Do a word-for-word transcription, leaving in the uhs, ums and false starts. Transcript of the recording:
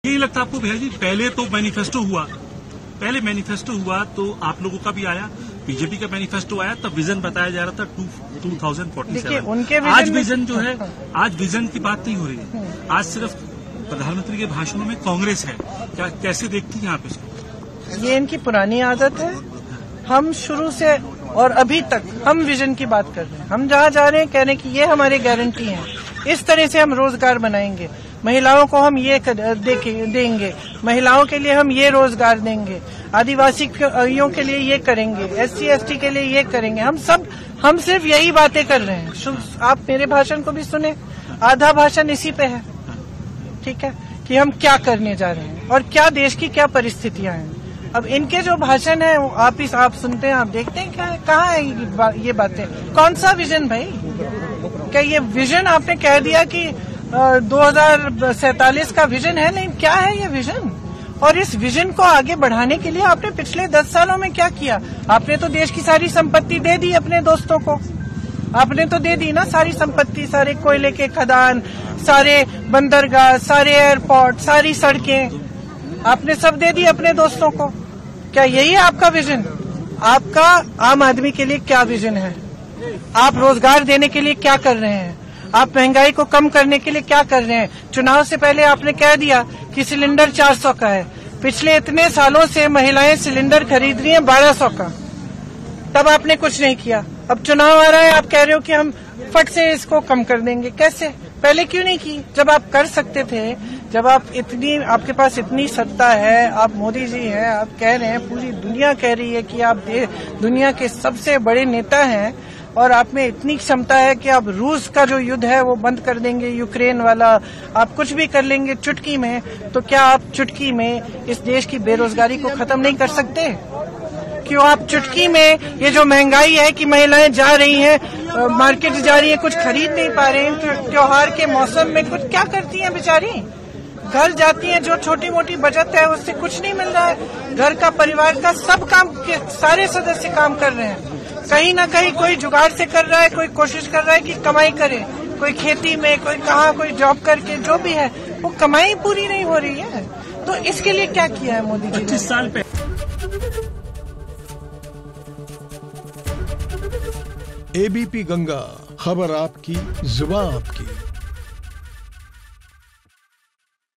यही लगता आपको भैया जी, पहले तो मैनिफेस्टो हुआ, पहले मैनिफेस्टो हुआ तो आप लोगों का भी आया, बीजेपी का मैनिफेस्टो आया, तब विजन बताया जा रहा था two two thousand forty seven. उनके आज विजन जो है, आज विजन की बात नहीं हो रही है, आज सिर्फ प्रधानमंत्री के भाषणों में कांग्रेस है। क्या कैसे देखती हैं आप इसको? ये इनकी पुरानी आदत है। हम शुरू से और अभी तक हम विजन की बात कर रहे हैं। हम जहाँ जा रहे हैं कह रहे हैं कि ये हमारी गारंटी है, इस तरह से हम रोजगार बनाएंगे, महिलाओं को हम ये देंगे, महिलाओं के लिए हम ये रोजगार देंगे, आदिवासियों के लिए ये करेंगे, एससी एसटी के लिए ये करेंगे। हम सब हम सिर्फ यही बातें कर रहे हैं। आप मेरे भाषण को भी सुने, आधा भाषण इसी पे है, ठीक है, कि हम क्या करने जा रहे हैं और क्या देश की क्या परिस्थितियां हैं। अब इनके जो भाषण है आप ही आप सुनते हैं, आप देखते हैं क्या कहाँ है ये, बा, ये बातें। कौन सा विजन भाई? क्या ये विजन आपने कह दिया कि दो हजार सैतालीस का विजन है? नहीं, क्या है ये विजन? और इस विजन को आगे बढ़ाने के लिए आपने पिछले दस सालों में क्या किया? आपने तो देश की सारी संपत्ति दे दी अपने दोस्तों को, आपने तो दे दी ना सारी संपत्ति, सारे कोयले के खदान, सारे बंदरगाह, सारे एयरपोर्ट, सारी सड़कें, आपने सब दे दी अपने दोस्तों को। क्या यही है आपका विजन? आपका आम आदमी के लिए क्या विजन है? आप रोजगार देने के लिए क्या कर रहे हैं? आप महंगाई को कम करने के लिए क्या कर रहे हैं? चुनाव से पहले आपने कह दिया कि सिलेंडर चार सौ का है। पिछले इतने सालों से महिलाएं सिलेंडर खरीद रही हैं बारह सौ का, तब आपने कुछ नहीं किया। अब चुनाव आ रहा है, आप कह रहे हो कि हम फट से इसको कम कर देंगे। कैसे? पहले क्यों नहीं की जब आप कर सकते थे? जब आप इतनी आपके पास इतनी सत्ता है, आप मोदी जी हैं, आप कह रहे हैं, पूरी दुनिया कह रही है कि आप दुनिया के सबसे बड़े नेता हैं और आप में इतनी क्षमता है कि आप रूस का जो युद्ध है वो बंद कर देंगे, यूक्रेन वाला, आप कुछ भी कर लेंगे चुटकी में। तो क्या आप चुटकी में इस देश की बेरोजगारी को खत्म नहीं कर सकते? क्यों आप चुटकी में ये जो महंगाई है कि महिलाएं जा रही हैं मार्केट जा रही हैं, कुछ खरीद नहीं पा रहे हैं, त्योहार के मौसम में कुछ क्या करती हैं बेचारी? घर जाती हैं, जो छोटी मोटी बचत है उससे कुछ नहीं मिल रहा है। घर का परिवार का सब काम के सारे सदस्य काम कर रहे हैं, कहीं ना कहीं कोई जुगाड़ से कर रहा है, कोई कोशिश कर रहा है कि कमाई करे, कोई खेती में, कोई कहाँ, कोई जॉब करके, जो भी है वो कमाई पूरी नहीं हो रही है। तो इसके लिए क्या किया है मोदी जी ने? पच्चीस साल पे एबीपी गंगा, खबर आपकी, जुबान आपकी।